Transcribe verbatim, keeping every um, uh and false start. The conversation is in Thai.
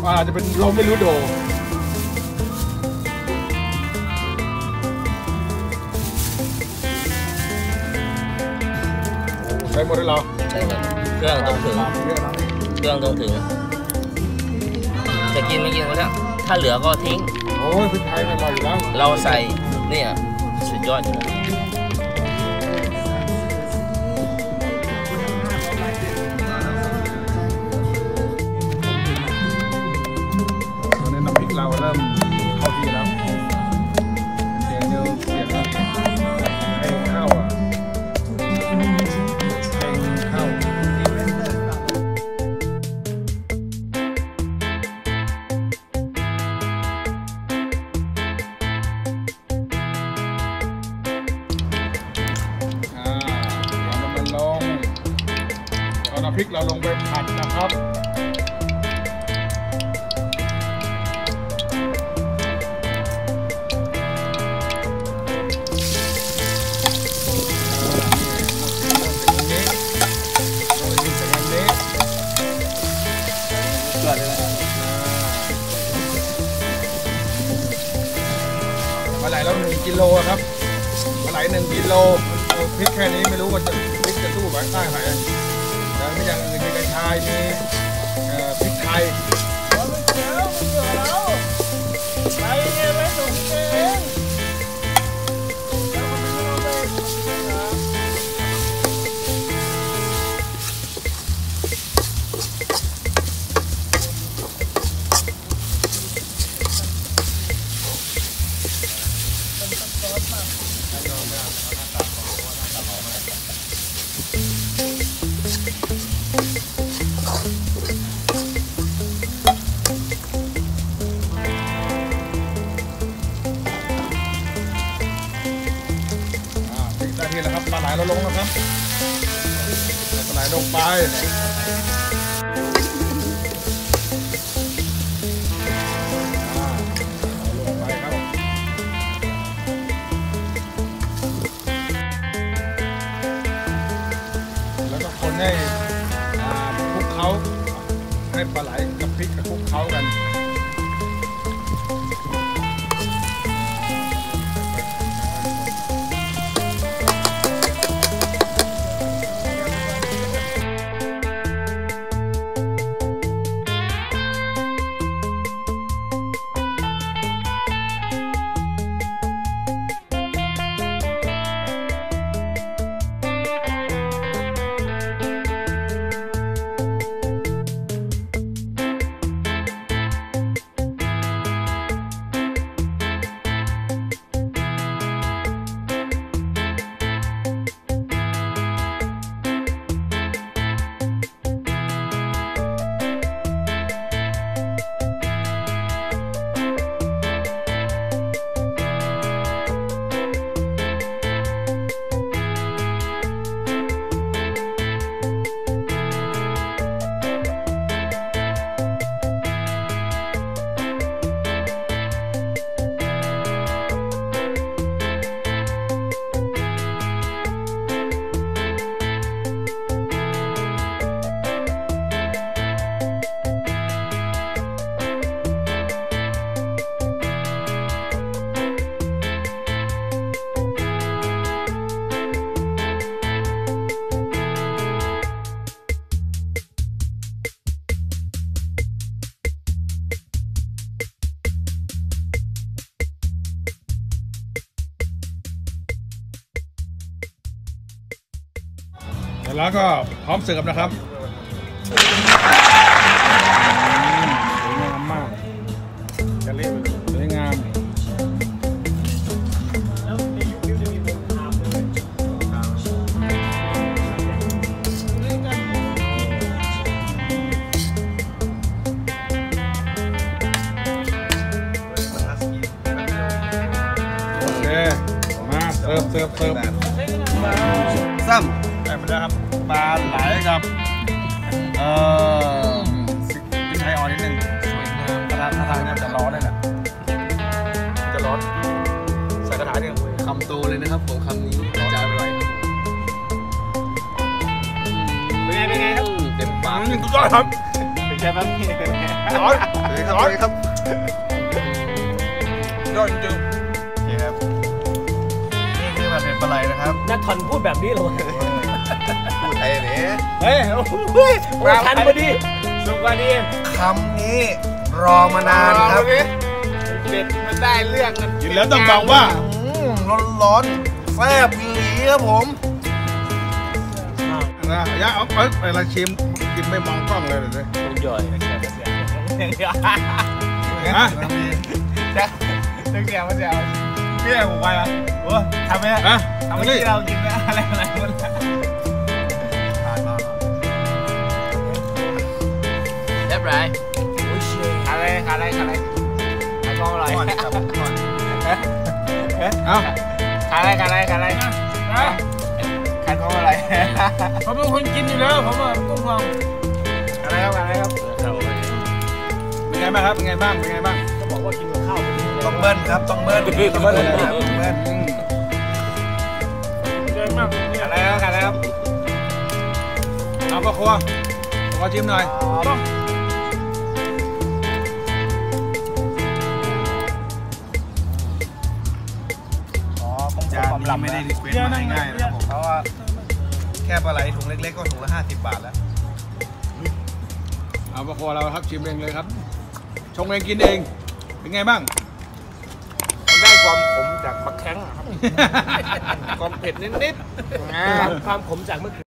ว่าจะเป็นลมไม่รู้โดใช้หมดได้แล้วใช่หมดเครื่องต้องถึงเครื่องต้องถึงจะกินไม่กินก็ได้ถ้าเหลือก็ทิ้งโอ้ยพริกไทยมันอร่อยอยู่แล้วเราใส่เนี่ยสุดยอดอยู่นะตอนนี้น้ำพริกเราเริ่มเข้าที่แล้วเสียงเดียวเสียงแล้วเพลงเข้าอ่ะเพลงเข้าเอาพริกเราลงไปผัดนะครับปลาไหลเราหนึ่งกิโลครับปลาไหลหนึ่งกิโลพริกแค่นี้ไม่รู้ว่าจะพริกจะสู้ไหมได้ไหมแล้วมีอย่างอื่นมีกระชายมีพริกไทยมันเขียวมันเขียวแล้วไปเนี่ยไปส่งเองแล้วมันไม่เอาไปนี่แหละครับปลาไหลเราลงแล้วครับปลาไหลลงไปลงไปครับแล้วก็คนให้คลุกเคล้าให้ปลาไหลกับพริกกับคลุกเคล้ากันแล้วก็พร้อมเสิร์ฟนะครับสวยงามมากจะเรียกสวยงามโอเคมาเสิร์ฟเสิร์ฟเสิร์ฟซ้ำได้มาแล้วครับปลาไหลกับเอ่อพริกไทยอ่อนนิดนึงสวยงามกระทะกระทะเนี่ยจะร้อนเลยแหละจะร้อนใส่กระถางเนี่ยคำโตเลยนะครับผมคำนี้จะอร่อยเป็นไงเป็นไงครับเต็มปากสุดยอดครับเป็นใช่ไหมพี่เป็นไงร้อนร้อนครับยอดจริงนี่ครับนี่คือแบบเป็นปลาไหลนะครับนัททอนพูดแบบนี้เลยพูดไทยเนี่ยเฮ้ยโอ้ยทันพอดีสุกพอดีคำนี้รอมานานครับเด็ดมันได้เรื่องกันกินแล้วต้องบอกว่าร้อนร้อนๆแซ่บอีหลีครับผมนะอย่าเอาไปไปละชิมกินไม่มองกล้องเลยเลยผมย่อยเสียเสียเสียฮะจะตึกเสียมาเสียพี่ผมไปละโอ้ทำไหมฮะทำเอาที่ดิเรากินอะไรอะไรหมดเรียบร้อยอะไรอะไรอะไรอะไรกองอร่อยก่อนครับก่อนเอาอะไรอะไรอะไรขันกองอร่อยผมเป็นคนกินอยู่แล้วผมอ่ะต้องลองอะไรครับอะไรครับเป็นไงบ้างครับเป็นไงบ้างเป็นไงบ้างก็บอกว่ากินกับข้าวพอดีต้องเบิ้ลครับต้องเบิ้ลต้องเบิ้ลครับต้องเบิ้ลอืมเยอะมากอะไรครับอะไรครับเอาพ่อครัวขอชิมหน่อยอ๋อผมจานผมนี้ลำไม่ได้รีเควสต์มาง่ายๆนะครับผมเพราะว่าแค่ปลาไหลถุงเล็กๆก็ถุงละห้าสิบบาทแล้วเอาพ่อครัวเราครับชิมเองเลยครับชงเองกินเองเป็นไงบ้างได้ความขมจากมะแข้งครับความเผ็ดนิดๆความขมจากมะเขือ